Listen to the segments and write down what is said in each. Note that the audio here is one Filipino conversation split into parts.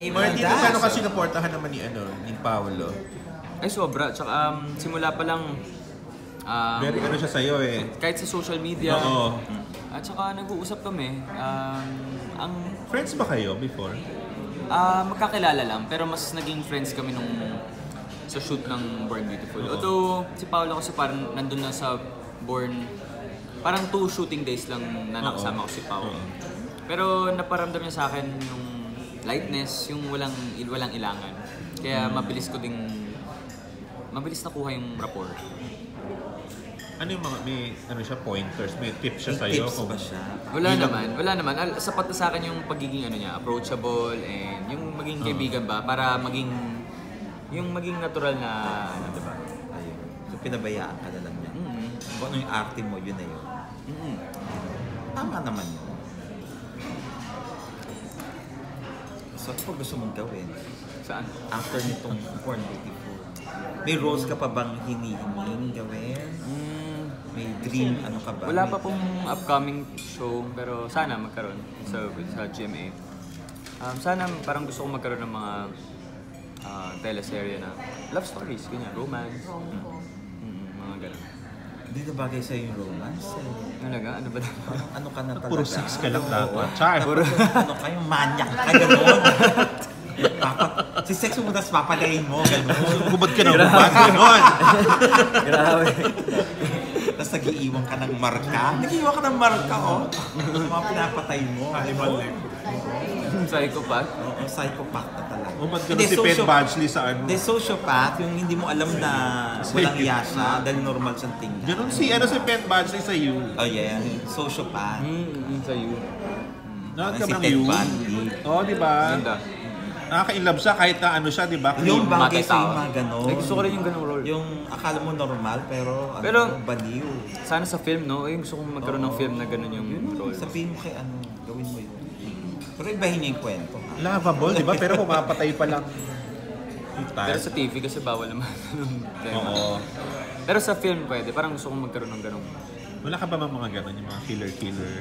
Martin, paano kasi naportahan naman ni Paolo? Ay, sobra. Tsaka simula pa lang... very siya sa'yo eh. Kahit sa social media. Oo. At saka nag-uusap kami. Friends ba kayo before? Magkakilala lang, pero mas naging friends kami nung sa shoot ng Born Beautiful. Although, si Paolo kasi parang nandun na sa Born... Parang 2 shooting days lang na nakasama ko si Paolo. Pero naparamdam niya sa akin yung lightness, yung walang ilangan. Kaya mabilis nakuha yung rapport. Ano yung mga, may pointers, may tips siya sa'yo? Tips ba siya? Wala naman. Sapat na sa akin yung pagiging niya, approachable and yung maging kaibigan ba para maging natural na diba? Ayun. So pinabayaan ka na lang niya. Kung ano yung arte mo, yun na yun. Tama naman yun. So ano pa gusto mong gawin? Saan? After nitong Born Beautiful. May roles ka pa bang hinihinging gawin? May dream, ano ka ba? Wala pa pong upcoming show, pero sana magkaroon sa GMA. Sana parang gusto kong magkaroon ng mga teleserye na love stories, ganyan, romance. Mga ganun. Hindi na bagay sa'yo yung romance eh. Talaga? Ano ba dapat? Ano ka na talaga? Puro sex ka lang dapat. Char! Ano ka yung manyak ka, gano'n? Si sex mo tas papalayin mo, gano'n. Bubad ka na bubad, gano'n. Grabe. Tapos nag-iiwan ka ng marka. Nag-iiwan ka ng marka, oh. Sa mga pinapatay mo. Psychopath? Oo, psychopath na talaga. Bubad ka na si Pen Badgley sa ano. Hindi, sociopath, yung hindi mo alam na walang iya siya dahil normal siyang tingnan. Ganun si Pen Badgley sa You. Oh yeah, sociopath. Sa You. Nakaka Si bang Ted You? Bundy. Oo, di ba? Ganda. Nakaka-inlove siya kahit na siya, di ba? Yung bagay Matay sa yung tao. mga gano'n. Ay, gusto ko rin yung ganung role. Yung akala mo normal pero baliw. Sana sa film, no? Ay, gusto kong magkaroon ng film na ganun yung role. Sabihin mo kay gawin mo yun. Pero ibahin niya yung kwento. Lovable, di ba? Pero pumapatay pa lang. Pero sa TV kasi bawal naman. Oo. Pero sa film pwede. Parang gusto kong magkaroon ng ganung. Wala ka ba mga ganun, yung mga killer?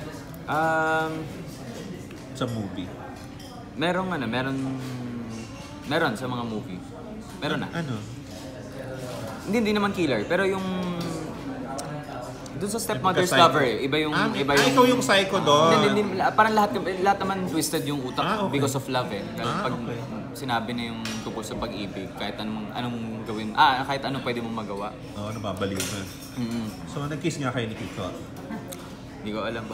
Sa movie? Meron sa mga movie. Meron na. Ano? Hindi naman killer, pero yung doon sa Stepmother's Lover iba yung ikaw yung psycho doon. Hindi, parang lahat naman twisted yung utak because of love eh. Pag sinabi na yung tungkol sa pag-ibig, kahit anong gawin, kahit anong pwede mong magawa. Oo, nababaliw na. So nag-kiss nga kayo ni Kiko? Hindi ko alam ba.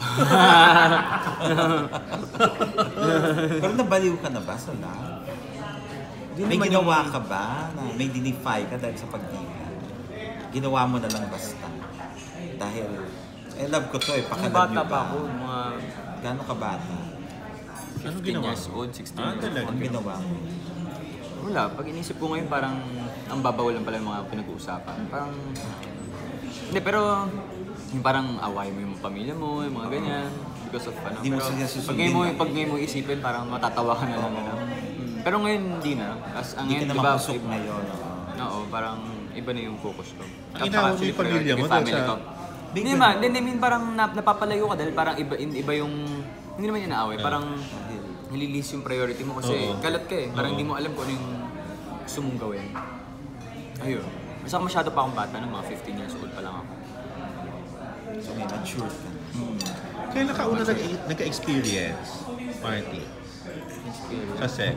Pero nabaliw ka na ba sa love? May ginawa ka ba na may dinify ka dahil sa pag-ibig? Ginawa mo na lang basta. Dahil, love ko to pakalab niyo ba? Bata pa ako, mga... Gano'n ka bata? 15 years old, 16 years old. Ang ginawa mo? Wala, pag inisip ko ngayon parang ang babaw lang pala yung mga pinag-uusapan. Parang... Hindi, pero... Yung parang away mo yung pamilya mo, yung mga ganyan. Because of ano. Hindi mo sila susundin. Pag ngayon mo isipin, parang matatawa ka na lang. Pero ngayon, hindi na. Hindi ka na mapasok ngayon. Oo, parang iba na yung focus ko. Ang inawag mo yung pamilya mo dahil sa... Hindi naman, parang napapalayo ka dahil parang iba yung... Hindi naman yung naaway, parang nililis yung priority mo kasi kalat ka eh. Parang hindi mo alam kung ano yung gusto mong gawin. Ayun. Basta masyado pa akong bata, mga 15 years old pa lang ako. So may mature ka. Kaya nakauna nagka-experience, Marty? Sa sex?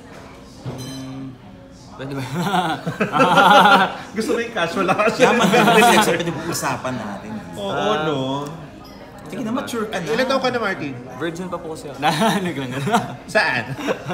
Pwede ba? Gusto mo yung casual lang kasi. Kaya maganda rin sex pwede pag-usapan natin. Oo, no? Sige na, mature ka na. Ilan taon ka na, Martin? Virgin pa po kasi ako. Naglang. Saan?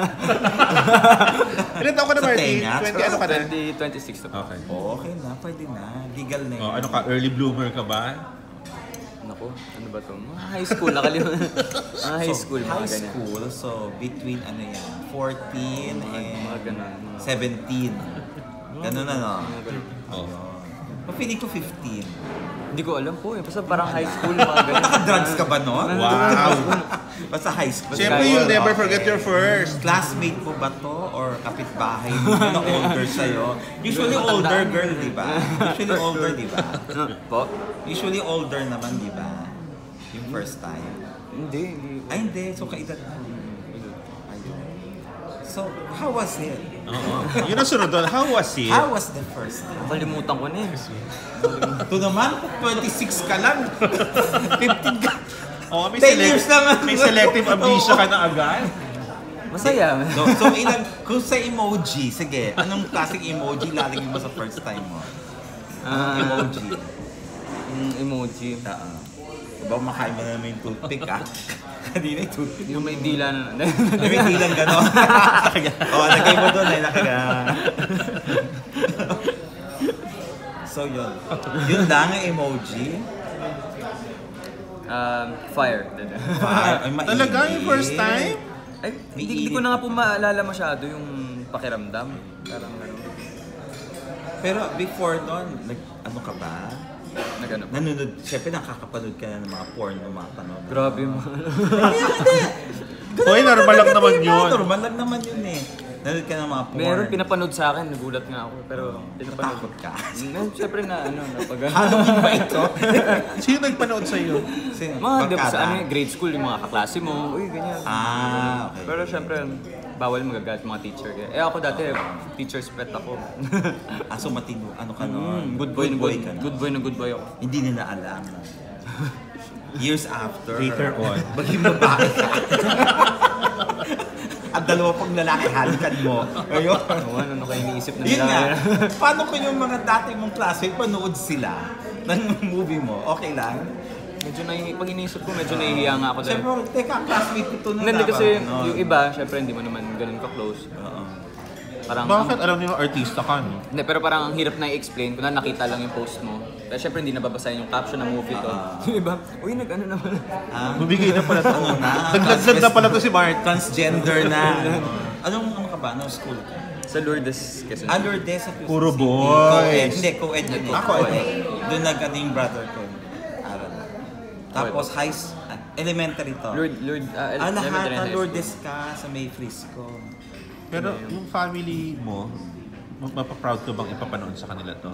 Ilan taon ka na, Martin? 20 ano ka na? 26 na po. Okay. Okay na, pwede na. Legal na yun. Ano ka, early bloomer ka ba? Naku, ano ba ito? Mga high school, nakalimutan. Mga high school, mga high ganyan. school, so between 14 Mga ganun. and 17. Ganun na, no? Mga ganun. Oo. Feeling ko 15. Hindi ko alam po eh. Basta parang high school, mga ganyan. Naka-drugs ka ba, no? Wow! Basta high school. Siyempre, you'll never forget your first. Classmate mo ba to? Or kapitbahay mo na older sa'yo? Usually older girl, di ba? Usually older, di ba? Po? Usually older naman, di ba? Yung first time. Hindi. Ay, hindi. So, kaedad mo. Ayun. So, how was it? Oo. Yun ang sunod doon. How was it? How was the first time? Kalimutan ko na eh. Ito naman, 26 ka lang. 15 ka. Oh, may 10 years lang. May selective amnesia ka na agad. Masaya. So, kung sa emoji, sige, anong klaseng emoji lalagyan mo sa first time mo? Emoji. Emoji. Diba makain mo naman yung toothpick, Kanina yung toothpick. Yung may dila na. May dilang gano'n. Lagay mo doon So yun. Yun lang ang emoji. Fire. Ay, Talaga yung first time? Ay, hindi ko na nga po maalala masyado yung pakiramdam. Parang gano'n. Pero before nun, ano ka ba? Nagano pa. Nanonood, syempre nakakapanood ka na ng mga porn ng mga panood. Grabe yung mga Hoy, normal lang naman yun. Normal lang naman yun eh. Nanonood ka ng mga porn. Meron pinapanood sa akin, nagulat nga ako. Pero pinapanood. Natakot ka. Siyempre na napag Halloween ba ito? Sino nagpanood sa'yo? Mga di ba sa grade school, yung mga kaklase mo, uy, ganyan. Okay. Pero siyempre, bawal magagalit mga teacher. Ako dati, teacher's pet ako. So matino, ano ka nun? Good boy ka na. Good boy ako. Hindi nila alam. Years after. Later on. Maging babae ka. At dalawa pang lalaki halikan mo. Ayun. Ano kayo iniisip na Yun nila? nga. Paano kung yung mga dati mong klase, panood sila ng movie mo? Okay lang? Medyo pag iniisip ko, medyo nahihiya nga ako dahil. Siyempre, teka, classmate ito na Hindi kasi yung iba, siyempre hindi mo naman ganun ka-close. Parang, Bakit alam niyo artista ka, no? Hindi, pero parang ang hirap na i-explain kung nakita lang yung post mo. Pero siyempre hindi nababasahin yung caption ng movie to. Yung iba, uy, nag-ano naman. Bumigay na pala ito. na? Naglaglad na pala ito si Martin. Transgender na. Ano ka ba? Anong school ka? Sa Lourdes, Quezon. Lourdes sa Quezon Puro City. boys. Hindi, co-ed yun. Co-ed. Doon nag-ating brother ko. Aral. Tapos elementary to. Elementary Lourdes ka sa May Frisco. Pero yung family mo, mapaproud ka bang ipapanood sa kanila to?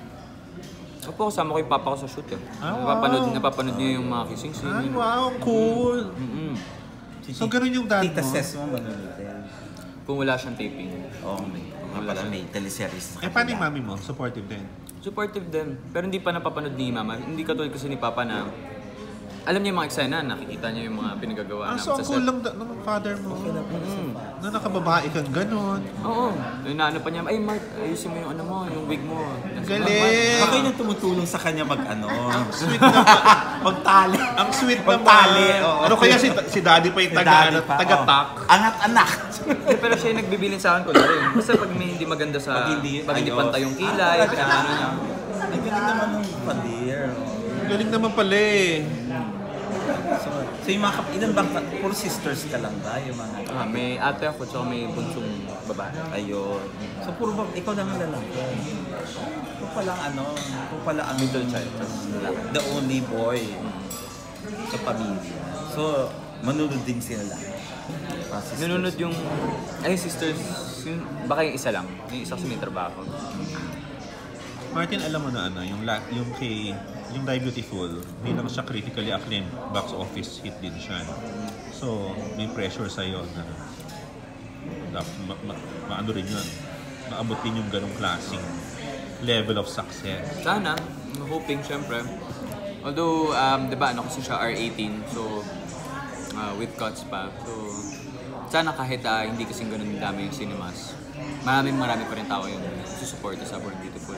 Opo, kasama ko yung papa ko sa shoot eh. Wow. Napapanood niya yung mga kissing scene. Ay, wow, cool! So, ganun yung dad Tita mo? Ses mo manonood din. Kung wala siyang taping. May teleseries. Paano yung mami mo? Supportive din? Supportive din. Pero hindi pa napapanood ni mama. Hindi katulad kasi ni papa na alam niya yung mga eksena, nakikita niya yung mga pinagagawa namin So, ang cool lang ng father mo. Na nakababae kang ganun. Oo. Inaano pa niya, ay Mark, ayusin mo yung ano mo, yung wig mo. Galing! Ako yung tumutulong sa kanya mag-ano. Ang sweet naman. Magtali. Ang sweet Magtali, naman. oo. Ano kaya si daddy pa yung taga-tak? Angat-anak. Pero siya yung nagbibilin sa akin ko rin. Basta pag may hindi maganda sa, pag hindi pantay yung kilay, pinakano niya. Ang galing naman ng padir. Galing naman pala eh. So yung mga ilan bang, puro sisters ka lang ba? Yung mga... May ate ako, tsaka may bunsong babae. Ayun. So puro ba, ikaw lang ang lalaki. Ikaw palang ikaw pala ang Middle child. the only boy sa pamilya. So, manunod din sila lang. Nunod yung, sisters, baka yung isa lang. Yung isa kasi may trabaho. Martin, alam mo na yung Die Beautiful, hindi lang siya critically acclaimed, box office hit din siya. So, may pressure sa'yo na maano rin yun, maabot din yung ganong klaseng level of success. Sana, I'm hoping syempre. Although, di ba, kasi siya R18, so with cuts pa. So, sana kahit hindi kasing ganun dami yung cinemas, marami pa rin tao yung susuporta sa Born Beautiful.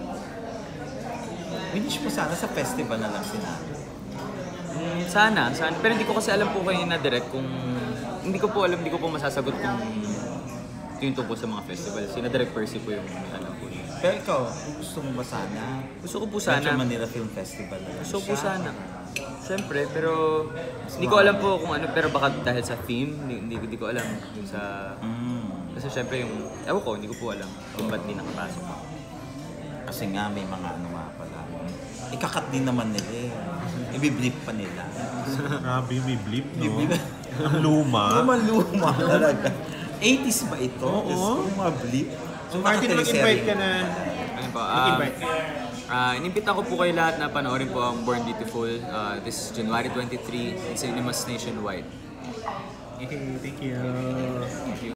Finish mo sana sa festival na lang sinabi. Sana. Pero hindi ko kasi alam po kayo na direct kung... Hindi ko po masasagot kung yung tungkol sa mga festivals. Yung direct Percy po yung alam po. Pero ikaw, gusto mo ba sana? Gusto ko po sana. Metro Manila Film Festival na lang. Gusto ko po sana. Siyempre, pero hindi ko alam po kung ano, pero baka dahil sa theme, hindi ko alam yung sa... Kasi siyempre yung... Ewan ko, hindi ko po alam kung ba't hindi nakapasok. Kasi nga may mga nga pala. Ikakat din naman nila eh. Ibiblip pa nila. Grabe, may blip, no? Ang luma. Luma talaga. 80s ba ito? Oo. Mga blip. So, Martin, mag-invite ka na. Ayun po. Mag-invite ka. Inimbita ko po kayo lahat na panoorin po ang Born Beautiful. This January 23, cinemas nationwide. Okay, thank you. Thank you.